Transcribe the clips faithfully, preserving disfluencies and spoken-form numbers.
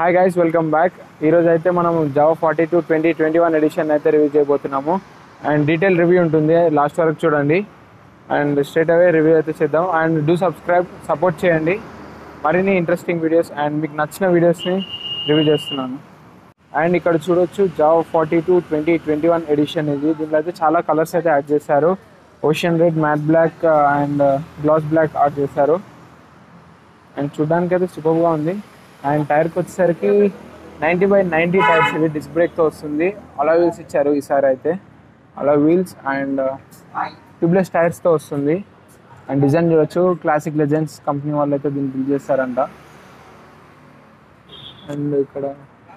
Hi guys, welcome back. ఈరోజు అయితే మనం Jawa forty two twenty twenty one edition అయితే రివ్యూ చేయబోతున్నాము. అండ్ డీటెయిల్ రివ్యూ ఉంటుంది, లాస్ట్ వరకు చూడండి. అండ్ స్ట్రేట్ అవే రివ్యూ అయితే చేద్దాం. అండ్ డూ సబ్స్క్రైబ్, సపోర్ట్ చేయండి మరిన్ని ఇంట్రెస్టింగ్ వీడియోస్ అండ్ మీకు నచ్చిన వీడియోస్ని రివ్యూ చేస్తున్నాను. అండ్ ఇక్కడ చూడొచ్చు Jawa forty two twenty twenty one edition ఇది. దీంట్లో అయితే చాలా కలర్స్ అయితే యాడ్ చేశారు. Ocean red, matte black and gloss black add చేశారు. అండ్ చూడడానికి అయితే సూపర్గా ఉంది. అండ్ టైర్కి వచ్చేసరికి నైంటీ బై నైంటీ టైర్స్ ఇది డిస్క్ బ్రేక్తో వస్తుంది. అలా వీల్స్ ఇచ్చారు ఈసారి అయితే. అలా వీల్స్ అండ్ ట్యూబ్లెస్ టైర్స్తో వస్తుంది. అండ్ డిజైన్ చూడొచ్చు, క్లాసిక్ లెజెండ్స్ కంపెనీ వాళ్ళు అయితే దీన్ని బిల్డ్ చేస్తారంట. అండ్ ఇక్కడ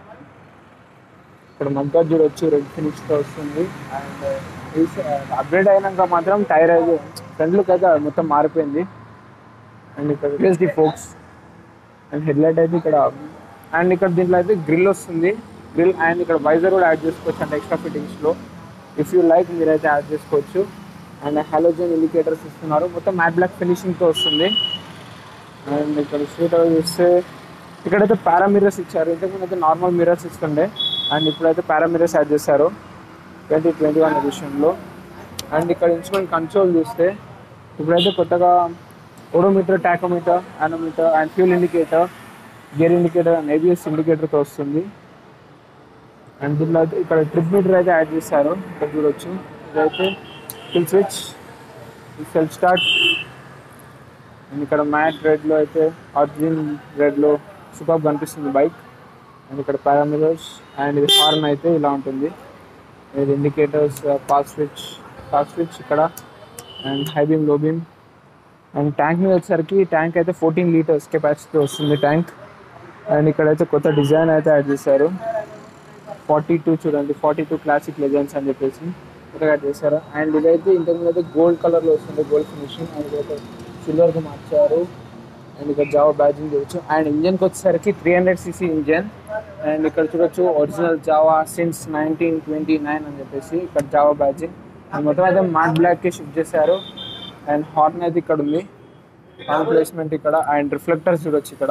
ఇక్కడ మగ్గా చూడొచ్చు, రెడ్ ఫినిష్తో వస్తుంది. అండ్ అప్గ్రేడ్ అయినాక మాత్రం టైర్ అయితే ఫ్రంట్ లుక్ అయితే మొత్తం మారిపోయింది. అండ్ ఇక్కడ USD forks and headlight అయితే ఇక్కడ. అండ్ ఇక్కడ దీంట్లో అయితే గ్రిల్ వస్తుంది, గ్రిల్. అండ్ ఇక్కడ వైజర్ కూడా యాడ్ చేసుకోవచ్చు అంటే ఎక్స్ట్రా ఫిట్టింగ్స్లో. ఇఫ్ యూ లైక్ మీరైతే యాడ్ చేసుకోవచ్చు. అండ్ హాలోజన్ ఇండికేటర్స్ ఇస్తున్నారు, మొత్తం మ్యాట్ బ్లాక్ ఫినిషింగ్తో వస్తుంది. అండ్ ఇక్కడ స్ట్రీట్ అవి చూస్తే ఇక్కడైతే పారామిరర్స్ ఇచ్చారు. ఇంతకుముందు అయితే నార్మల్ మిరర్స్ ఇస్తుండే, అండ్ ఇప్పుడైతే పారామిరర్స్ యాడ్ చేశారు ట్వంటీ ట్వంటీ వన్ ఎడిషన్లో. అండ్ ఇక్కడ ఇన్స్ట్రుమెంట్ కన్సోల్ చూస్తే ఇప్పుడైతే కొత్తగా ఓడోమీటర్, టాకోమీటర్, యానోమీటర్ and fuel indicator, gear indicator and ABS ఇండికేటర్తో వస్తుంది. అండ్ దీంట్లో అయితే ఇక్కడ ట్రిప్ మీటర్ అయితే యాడ్ చేశారు, ఇక్కడ చూడొచ్చు. ఇదైతే full switch, self start. And ఇక్కడ మ్యాట్ రెడ్లో అయితే ఆర్జిన్ రెడ్లో సూపర్ కనిపిస్తుంది బైక్. అండ్ ఇక్కడ పారామిరర్స్ అండ్ ఇది హార్న్ అయితే ఇలా ఉంటుంది. ఇది indicators, pass switch, pass switch ఇక్కడ. And high beam, low beam. And tank మీద వచ్చేసరికి ట్యాంక్ అయితే ఫోర్టీన్ లీటర్స్ కెపాసిటీ వస్తుంది ట్యాంక్. అండ్ ఇక్కడైతే కొత్త డిజైన్ అయితే యాడ్ చేశారు. ఫార్టీ టూ చూడండి, ఫార్టీ టూ క్లాసిక్ లెజెండ్స్ అని చెప్పేసి కొత్తగా యాడ్ చేశారు. అండ్ ఇదైతే ఇంతకుముందు అయితే గోల్డ్ కలర్లో వస్తుంది, గోల్డ్ ఫినిషింగ్. అండ్ ఇదైతే సిల్వర్కి మార్చారు. అండ్ ఇక్కడ జావా బ్యాడ్జింగ్ చూడొచ్చు. అండ్ ఇంజన్కి వచ్చేసరికి three hundred CC engine. And ఇక్కడ చూడొచ్చు original Jawa since nineteen twenty nine అని చెప్పేసి ఇక్కడ జావా బ్యాడ్జింగ్. అండ్ మొత్తం అయితే మ్యాట్ బ్లాక్కి షిఫ్ట్ చేశారు. అండ్ హార్న్ అయితే ఇక్కడ ఉంది, హార్న్ ప్లేస్మెంట్ ఇక్కడ. అండ్ రిఫ్లెక్టర్స్ చూడొచ్చు ఇక్కడ.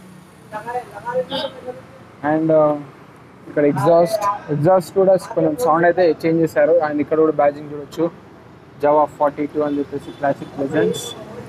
అండ్ ఇక్కడ ఎగ్జాస్ట్ ఎగ్జాస్ట్ కూడా కొంచెం సౌండ్ అయితే చేంజ్ చేశారు. అండ్ ఇక్కడ కూడా బ్యాడ్జింగ్ చూడొచ్చు, జావా ఫార్టీ టూ అని చెప్పేసి classic legends.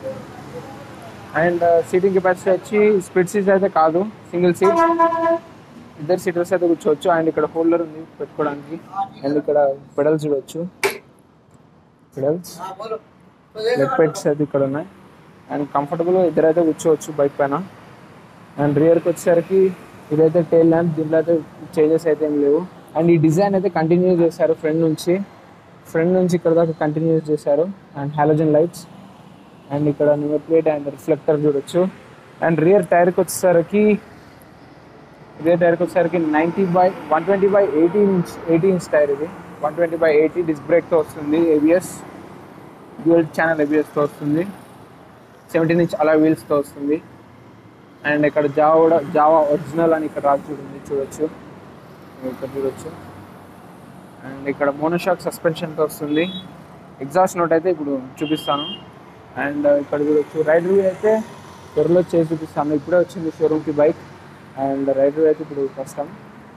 And seating capacity వచ్చి స్ప్లిట్ సీట్స్ అయితే కాదు, సింగిల్ సీట్, ఇద్దరు సీటర్స్ అయితే కూర్చోవచ్చు. అండ్ ఇక్కడ హోల్డర్ ఉంది పెట్టుకోవడానికి. అండ్ ఇక్కడ పెడల్స్ చూడొచ్చు, పెడల్స్ లెగ్ పెడ్స్ అయితే ఇక్కడ ఉన్నాయి. అండ్ కంఫర్టబుల్గా ఇద్దరైతే కూర్చోవచ్చు బైక్ పైన. అండ్ రియర్కి వచ్చేసరికి ఇదైతే టైల్ ల్యాంప్, దీంట్లో అయితే చేంజెస్ అయితే ఏం లేవు. అండ్ ఈ డిజైన్ అయితే కంటిన్యూ చేశారు ఫ్రంట్ నుంచి, ఫ్రంట్ నుంచి ఇక్కడ దాకా కంటిన్యూ చేశారు. And halogen lights. అండ్ ఇక్కడ నెంబర్ ప్లేట్ అండ్ రిఫ్లెక్టర్ చూడొచ్చు. అండ్ రియర్ టైర్కి వచ్చేసరికి రియర్ టైర్కి వచ్చేసరికి ninety by one twenty by eighty inch eighty inch tyre ఇది. One twenty by eighty disc బ్రేక్తో వస్తుంది, ఏబిఎస్ డ్యూయల్ ఛానల్ ఏబిఎస్తో వస్తుంది, సెవెంటీన్ ఇంచ్ అలా వీల్స్తో వస్తుంది. అండ్ ఇక్కడ జావా కూడా జావా ఒరిజినల్ అని ఇక్కడ రాసి చూడండి, చూడొచ్చు ఇక్కడ చూడొచ్చు. అండ్ ఇక్కడ మోనోషాక్ సస్పెన్షన్తో వస్తుంది. ఎగ్జాస్ట్ నోట్ అయితే ఇప్పుడు చూపిస్తాను. అండ్ ఇక్కడ చూడొచ్చు రైడ్ వ్యూ అయితే త్వరలో చేసి చూపిస్తాను. ఇప్పుడే వచ్చింది షోరూమ్కి బైక్. అండ్ రైడ్ వ్యూ అయితే ఇప్పుడు వస్తాం.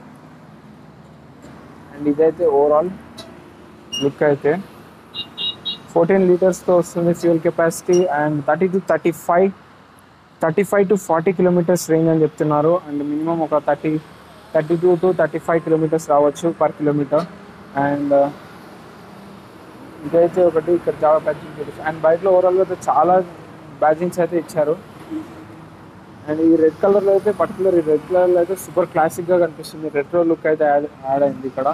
అండ్ ఇదైతే ఓవరాల్ లుక్ అయితే ఫోర్టీన్ లీటర్స్తో వస్తుంది fuel capacity. And thirty to thirty five thirty five to forty kilometres range అని చెప్తున్నారు. అండ్ మినిమం ఒక thirty thirty two to thirty five kilometres రావచ్చు పర్ కిలోమీటర్. అండ్ ఇదైతే ఒకటి ఇక్కడ జావా బ్యాడ్జింగ్ చూడొచ్చు. అండ్ బైక్లో ఓవరాల్గా అయితే చాలా బ్యాడ్జింగ్స్ అయితే ఇచ్చారు. అండ్ ఈ రెడ్ కలర్లో అయితే పర్టికులర్ ఈ రెడ్ కలర్లో అయితే సూపర్ క్లాసిక్గా కనిపిస్తుంది. రెట్రో లుక్ అయితే యాడ్ యాడ్ అయింది ఇక్కడ.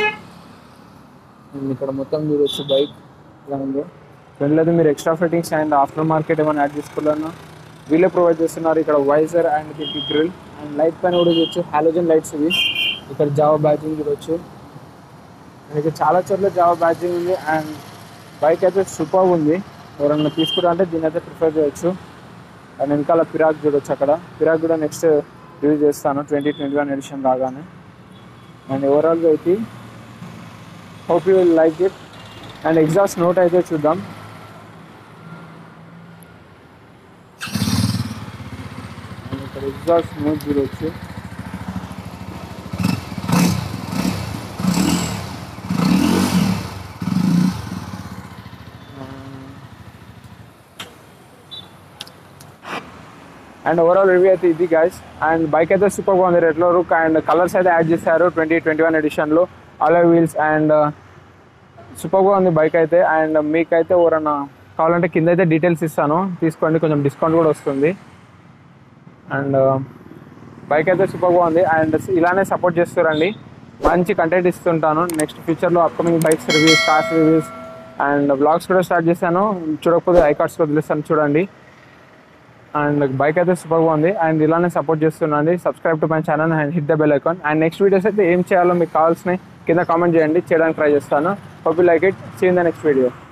అండ్ ఇక్కడ మొత్తం చూడొచ్చు బైక్ ఇలా ఉంది. ఫ్రంట్లో అయితే మీరు extra fittings and aftermarket ఏమైనా యాడ్ చేసుకోవాలన్నా వీళ్ళే ప్రొవైడ్ చేస్తున్నారు. ఇక్కడ వైజర్ అండ్ దీనికి గ్రిల్. అండ్ లైట్ పైన కూడా చూడొచ్చు, హాలోజన్ లైట్స్ ఇవి. ఇక్కడ జావా బ్యాడ్జింగ్ చూడొచ్చు. అండ్ ఇక్కడ చాలా చోట్ల జావా బ్యాడ్జింగ్ ఉంది. అండ్ బైక్ అయితే సూపర్ ఉంది, ఎవరైనా తీసుకుంటా అంటే దీని అయితే ప్రిఫర్ చేయొచ్చు. అండ్ వెనకాల పిరాక్ చూడొచ్చు, అక్కడ పిరాక్ కూడా నెక్స్ట్ రివ్యూ చేస్తాను ట్వంటీ ట్వంటీ వన్ ఎడిషన్ రాగానే. అండ్ ఓవరాల్గా అయితే hope you will like it. And exhaust note అయితే చూద్దాం. ఇక్కడ ఎగ్జాస్ట్ నోట్ చూడొచ్చు. అండ్ ఓవరాల్ రివ్యూ అయితే ఇది గైస్. అండ్ బైక్ అయితే సూపర్ బాగుంది, రెట్రో లుక్ అండ్ కలర్స్ అయితే యాడ్ చేశారు ట్వంటీ ట్వంటీ వన్ ఎడిషన్లో, అలాయ్ వీల్స్ అండ్ సూపర్గా ఉంది బైక్ అయితే. అండ్ మీకైతే ఎవరన్నా కావాలంటే కింద అయితే డీటెయిల్స్ ఇస్తాను, తీసుకోండి, కొంచెం డిస్కౌంట్ కూడా వస్తుంది. అండ్ బైక్ అయితే సూపర్గా ఉంది. అండ్ ఇలానే సపోర్ట్ చేస్తారండి, మంచి కంటెంట్ ఇస్తుంటాను. నెక్స్ట్ ఫ్యూచర్లో upcoming bikes reviews, cars reviews and blogs కూడా స్టార్ట్ చేశాను. చూడకపోతే ఐ కార్డ్స్ వదిలేస్తాను, చూడండి. అండ్ బైక్ అయితే సూపర్గా ఉంది. అండ్ ఇలానే సపోర్ట్ చేస్తున్నాండి. Subscribe to my channel and hit the bell icon. And next videos అయితే ఏం చేయాలో మీకు కావాల్సినవి కింద కామెంట్ చేయండి, చేయడానికి ట్రై చేస్తాను. Hope you like it. See in the next video.